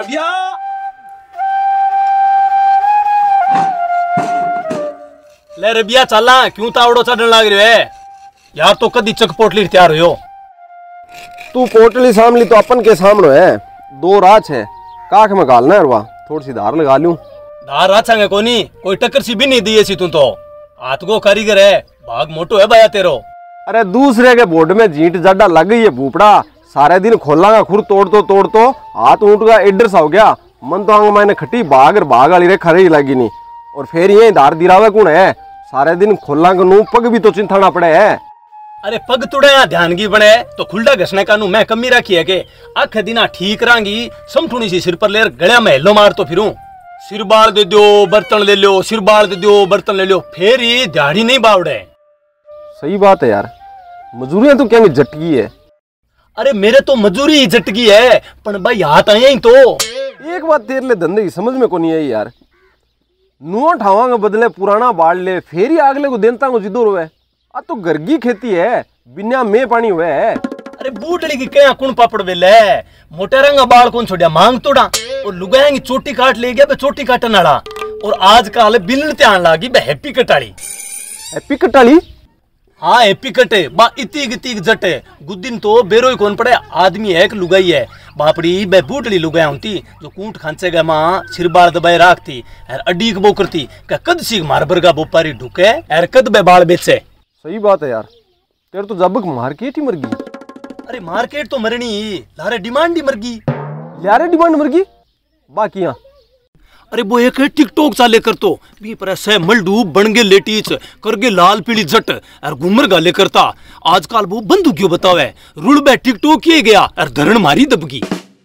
रबिया ले रबिया चला क्यों तावड़ो चढ़ने लग रहे है यार। तो कदी चक पोटली तैयार हो तू पोटली सामली तो अपन के सामने है। दो राच है काख में गालना है रुआ थोड़ी सी धार लगा लूं। धार राछांगे कोनी कोई टक्कर सी भी नहीं दी ऐसी तू तो हाथ को कारीगर है भाग मोटो है भाया तेरो। अरे दूसरे के बोर्ड में जींट जड्डा लग गई है भूपड़ा। सारे दिन खोलांगा खुर तोड़ तो हाथ ऊँट का एड्रेस हो गया। मन तो आंग मैंने खटी भाग वाली रे खरी लगी नहीं। और फिर ये धार दिरावे कौन है। सारे दिन खोलांगा नू पग भी तो चिंथाना पड़े है। अरे पग तुड़े या ध्यान की बने तो खुलडा घसने का नू मैं कमी रखी है के आख दिना ठीक रांगी समठुनी सी सिर पर लेर गड़िया में हेलो मार तो फिरूं। सिर बाल दे दो बर्तन ले लो सिर बाल दे दो बर्तन ले लो फिर ही दिहाड़ी नहीं बावड़े। सही बात है यार मजूरियां तो क्या झटकी है। अरे मेरे तो मजूरी ही झटकी है पर भाई हाथ आए ही तो। एक बात तेरे लिए धंधे की समझ में को नहीं आई यार। नुआ ठावांगा बदले पुराना बाढ़ ले फिर ही अगले को देनता को जिदो रोवे। आ तो घर की खेती है बिना में पानी हुए है। अरे बूटली की क्या कुण पापड़ वेले मोटे रंगा बाल कौन छोड़िया मांग तोड़ा और लुगाएंगी चोटी काट ले गया बे चोटी काटन वाला। और आजकल बिलन त्यान लागी बे हैप्पी कटाली। हैप्पी कटाली हाँ हैप्पी कटे बा इतीग इतीग जटे गुद्दिन तो बेरोई कौन पड़े आदमी है एक लुगाई है बापड़ी बे बूटली लुगाया होती जो कूट खांचे गए माँ सिर बाल दबाए राखती और अडीक बो करती क्या कद सीख मार बरगा बोपारी ढुके और कद बे बाल बेचे। सही बात है यार तेरे तो जब मार्केट ही मर गई। अरे मार्केट तो मरनी लारे डिमांड ही मर गई। यारे डिमांड मर गई बाकियां। अरे वो एक टिकटॉक चाले कर तो भी पर ऐसे मलडू बन गए लेटीच करगे लाल पीली जट और घूमर गाले करता। आजकल वो बंदू क्यों बतावे रुल बे टिकटॉक किए गया और धरण मारी दबगी।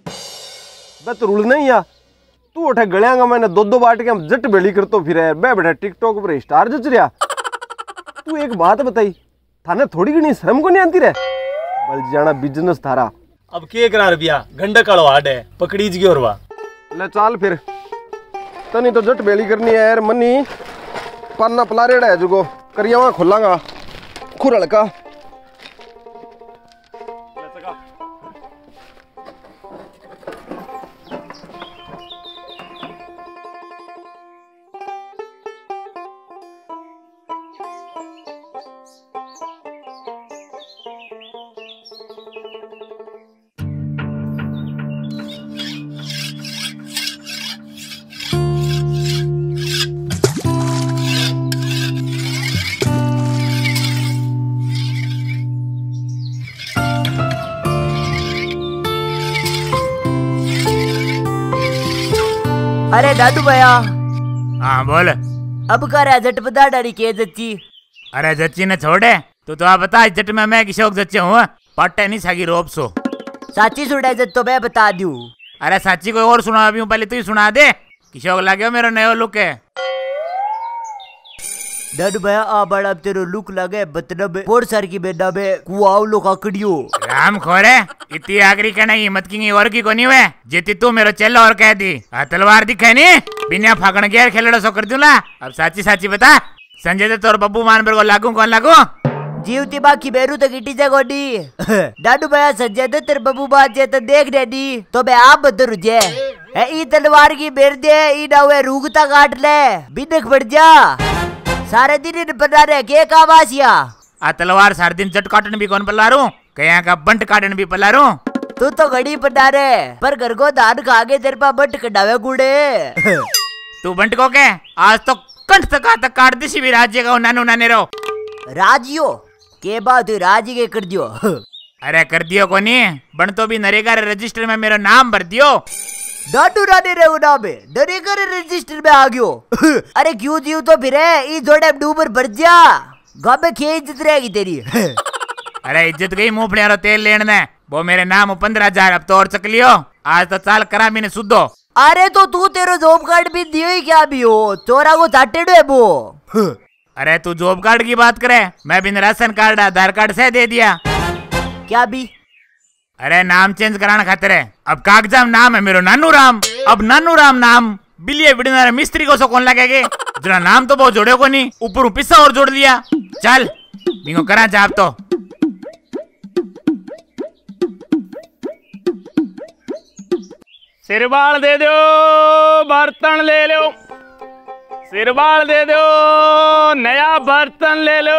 बे तो रुल नहीं या तू उठे गलियांगा मैंने दो बाट के हम जट बेली कर तो फिर बे बेटा टिकटॉक पर स्टार जच रहा। तू एक बात बताई थाने थोड़ी घनी शर्म को नहीं आती रे बल जाना बिजनेस थारा। अब के करा रबिया गंडक कालो हाड है पकड़ीज गयो रवा ले चाल फिर तनी तो जट बेली करनी है यार मनी पाना पलारेड़ा है जुगो करियावा खोलांगा खुरल का। अरे दादू भैया। हाँ बोल। अब कर रहा जट बता डारी के जच्ची। अरे जच्ची ने छोड़े तो आप बता जट में मैं किशोक जच्चे हूँ पट्टे नहीं सगी रोप सो साची सुना जट तो मैं बता दूं। अरे साची कोई और सुना अभी पहले तू ही सुना दे किशोक लगे मेरा नया लुक है। दादू भैया आ बड़ा अब तेरो लुक लगे बतलब पोर सर की बेटा बे कुआव लो काकड़ियो राम खोरे इतनी आखिरी कहना हिम्मत की और की कोनी हुए जेती तू मेरा चल और कह दी तलवार दिखे नी बिना फाकण गेर खेलड़ा सो कर दूला। अब साची साची बता संजय तो तोर बब्बू मान पर को लागू कौन लागू जीवती बाकी बेरू तो गिटी जा गोडी। दादू भैया संजय तो तेरे बब्बू बात जे तो देख डैडी तो बे आप बदर जे है ई तलवार की बेर दे ई डावे रूगता काट ले बिनक बढ़ जा सारे दिन बना रहे के कावासिया। आ तलवार सारे दिन जट काटन भी कौन पल्लारू कया का बंट काटन भी पल्लारू। तू तो घड़ी पटा रे पर घर को धान खागे तेरे पा बंट कटावे गुड़े। तू बंट को के आज तो कंठ तक काट दिसी भी राज्य का नानू नाने रो राजियो के बात हुई राजी के कर दियो। अरे कर दियो कोनी बन तो भी नरेगा रजिस्टर में मेरा नाम भर दियो। डाटू राने रे उना में नरेगा रजिस्टर में आ गयो। अरे क्यों जीव तो फिर ई जोड़े डूबर भर जा गाबे खे इज्जत रहेगी तेरी। अरे इज्जत गई मूंगफली रो तेल लेने ने वो मेरे नाम 15,000 अब तो और चक लियो आज तो चाल करा मैंने सुधो। अरे तो तू तेरो जॉब कार्ड भी दियो ही क्या भी हो चोरा को चाटेडो है वो। अरे तू जॉब कार्ड की बात करे मैं बिन राशन कार्ड आधार कार्ड से दे दिया क्या भी। अरे नाम चेंज कराना खातिर है अब कागजाम नाम है मेरो नानू राम। अब नानू राम नाम बिलिये बिड़ना मिस्त्री को सो कौन लगेगे जरा नाम तो बहुत जोड़े को नहीं ऊपर पिस्सा और जोड़ दिया। चल बिंगो करा जाब तो सिरबाल दे दो, बर्तन ले लो। सिरबाल दे दो, नया बर्तन ले लो।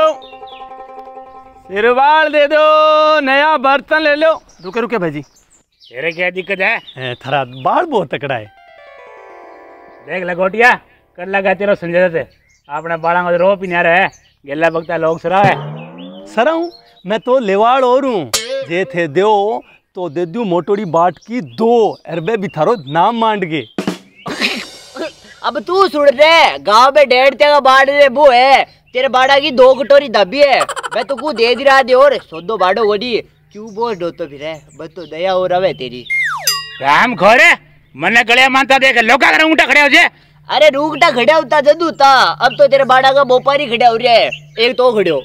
सिरबाल दे दो, नया बर्तन ले लो। रुके रुके भाई जी, तेरे क्या दिक्कत है? थारा बाल बहुत तकड़ा है। देख लगोटिया कर लगा तेरा संजय से अपने बाड़ा में रो पिन्या रहे गेला बगता लोग सरा है। सरा हूँ मैं तो लेवाड़ और हूँ, जे थे दो तो दे दू मोटोड़ी बाट की 2 अरबे भी थारो नाम मांड गे। अब तू सुन रे, गांव में 1.5 का बाड़ रे वो है, तेरे बाड़ा की 2 कटोरी दबी है, मैं तो को दे दी रहा दे और सोदो बाड़ो गोडी क्यों बोल दो तो फिर है, बस तो दया हो रहा है तेरी। राम खोरे मने गले मानता देख लोका कर ऊंटा खड़े हो जे। अरे रूकटा खड़ा होता जदू था, अब तो तेरे बाड़ा का बोपारी खड़ा हो रहा है, एक तो खड़ो।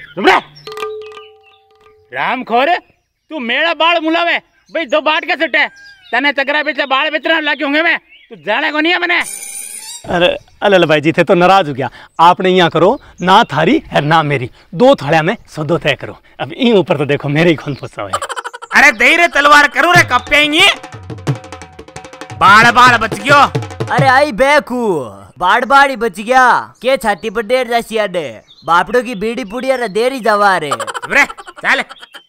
राम खोरे तू मेरा बाल मुलावे भाई 2 बाट के सटे तने तगरा बेचे बाल बेचना लागे होंगे मैं तू जाने को नहीं है मैंने। अरे अल भाई जी थे तो नाराज हो गया, आपने यहाँ करो ना थारी है ना मेरी, 2 थालिया में सदो तय करो। अब इन ऊपर तो देखो मेरे ही कौन फंसा है। अरे दे रे तलवार करो रे कब पेंगी बाड़ बाड़ बच गयो। अरे आई बेकू बाड़ बाड़ ही बच गया के छाती पर डेर जासिया दे बापड़ो की बीड़ी पुड़िया रे देरी जवा रे। रे चल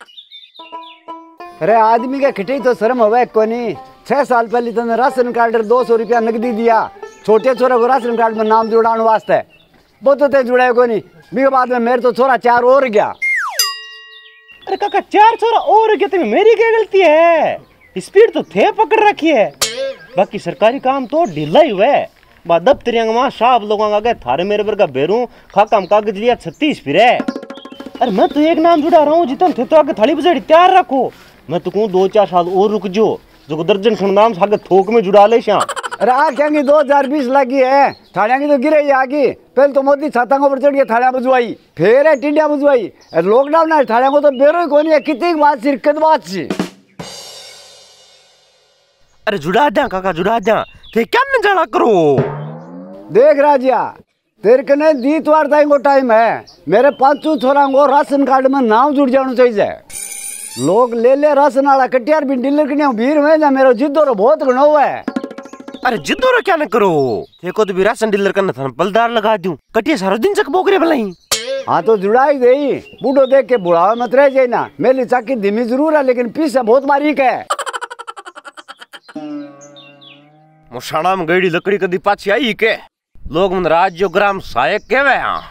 अरे आदमी के खिटे तो शर्म हवे कोनी। 6 साल पहले तने राशन कार्ड 200 रुपया नकदी दिया छोटे छोरा को राशन कार्ड में नाम जुड़ाने वास्ते, वो तो ते जुड़ाए कोनी। बीके बाद में मेरे तो छोरा 4 और गया। अरे काका 4 छोरा और गया, तुम्हें मेरी क्या गलती है? स्पीड तो थे पकड़ रखी है, बाकी सरकारी काम तो ढीला ही हुआ है। दफ्तरियांग वहाँ साहब लोगों का थारे मेरे पर का बेरू खाका कागज लिया 36 फिर है। अरे मैं तो एक नाम जुड़ा रहा हूँ जितन थे तो आगे थाली बजाड़ी तैयार रखो, मैं तो कहूँ 2-4 साल और रुक जो दर्जन खंडाम सागे थोक में जुड़ा ले श्याम। अरे आ क्या 2020 लगी है, थालिया की तो गिरे ही आगी। पहले तो मोदी छातांगों पर चढ़ के थालियां बुझवाई, फिर है टिंडिया बुझवाई। लॉकडाउन है थालिया को तो बेरो ही कोनी है, कितनी बात शिरकत बात सी। अरे जुड़ा जा काका जुड़ा जा, थे क्या न जाना करो। देख राजिया तेरे कने दीतवार ताई को टाइम है, मेरे 5 छोरा को राशन कार्ड में नाम जुड़ जाना चाहिए। लोग ले ले राशन वाला कटियार भी डीलर के भीड़ में जा मेरा जिद्दो बहुत घना हुआ है। अरे जिद्दो रो क्या न करो, देखो तो भी राशन डीलर करना था बलदार लगा दूं कटिया सारा दिन चक बोकरे भलाई। हाँ तो जुड़ाई गई बूढ़ो देख के बुढ़ावा मत रह जाए ना। मेरी चाकी धीमी जरूर है लेकिन पीछे बहुत बारीक है। मुशाना में गईड़ी लकड़ी कदी पाछी आई के लोग मन राज्य ग्राम सहायक कहवे। हाँ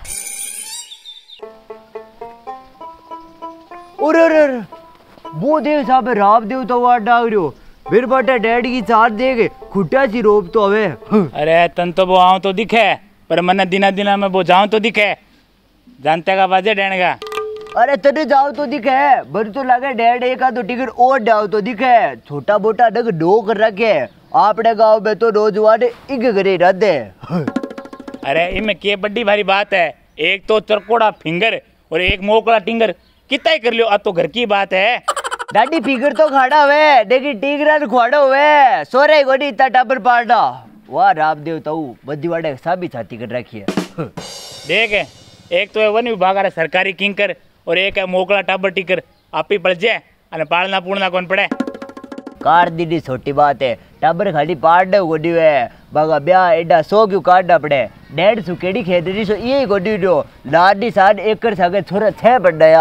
और वो देव साहब राव देव तो वाट डाग रहो फिर बटा डैड की चार देख खुट्टा सी रोप तो हवे। अरे तन तो वो आऊं तो दिखे पर मने दिना दिना में वो जाऊं तो दिखे जानते का बाजे डैन का। अरे तने जाओ तो दिखे बर तो लगे डैड एक तो टिकट और जाओ तो दिखे छोटा मोटा डग डो कर रखे आपने गाँव में तो रोज वाडे इग करे रहते। अरे इनमें के बड़ी भारी बात है, एक तो चरकोड़ा फिंगर और एक मोकड़ा टिंगर कितना ही कर लियो, अब तो घर की बात है। डाडी फिगर तो खाड़ा हुए लेकिन टिगरा खुआड़ा हुए सोरे गोडी इतना टाबर पाड़ा वाह राम देव ताऊ बद्दी वाडे साबी छाती कर रखी है। देख एक तो है वन विभाग वाला सरकारी किंकर और एक है मोकड़ा टाबर टिकर आप ही पड़ जाए अने पालना पूर्णना कौन पड़े। कार दीदी छोटी बात है टाबर खाली पाड़ गोडी वे बागा ब्याह एडा 100 क्यों काटना पड़े 150 केड़ी खेदरी सो यही गोडी दो लाडी 60 एकड़ सागे छोरा 6 पड़ गया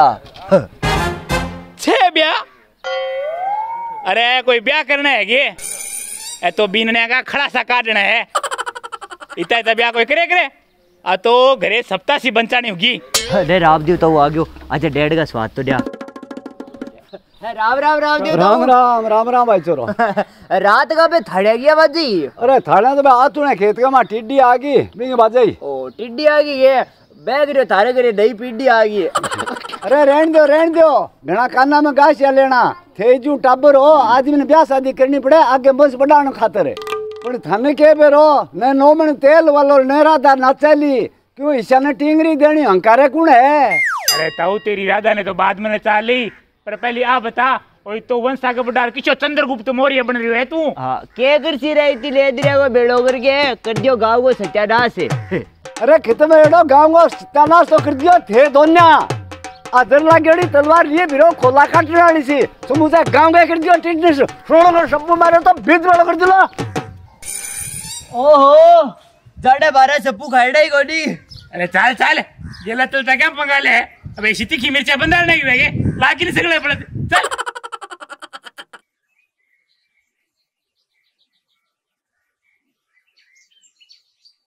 6 ब्याह। अरे कोई ब्याह करना है ये ए तो बीनने का खड़ा सा काटना है इतना इतना ब्याह कोई करे आ तो घरे सप्ताह सी बंचानी होगी। अरे राम देव तो आ गयो अच्छा डैड का स्वाद तो दिया। राम राम राम देव राम राम राम राम भाई चोरो। रात का पे थड़े गया बाजी। अरे थाड़ा तो आ तूने खेत का मा टिड्डी आ गई बिंग बाजाई। ओ टिड्डी आ गई है बैग रे थारे करे नई पीढ़ी आ गई। अरे रहन दो घना काना में घास या लेना थे जू टाबर हो आदमी ने ब्याह शादी करनी पड़े आगे बंश बढ़ाने खातर पर थाने के बेरो न 9 मन तेल वालो न राधा नाचली क्यों ईशा ने टिंगरी देनी हंकारे कौन है। अरे ताऊ तेरी राधा ने तो बाद में चाल ली पर पहले आ बता ओए तो वंश आगे बढ़ा किसो चंद्रगुप्त मौर्य बन रही है तू। हां के करसी रही थी ले दिया को बेड़ो करके कर दियो गांव को सत्यानाश है। अरे खेत में एडो गांव को सत्यानाश तो कर दियो थे दोन्या आदर लागेड़ी तलवार लिए बिरो खोला काटने वाली सी समुझे गांव गए कर दियो टिटनेस सोड़ो कर सब मारे तो बीच वाला कर दिलो। ओहो जाड़े बारे सप्पू खाइड़ा ही गोडी। अरे चाल चाल गेला तो क्या पंगा ले अबे शिती की मिर्चा बंदार नहीं वेगे लाकी सगळे पडत चल।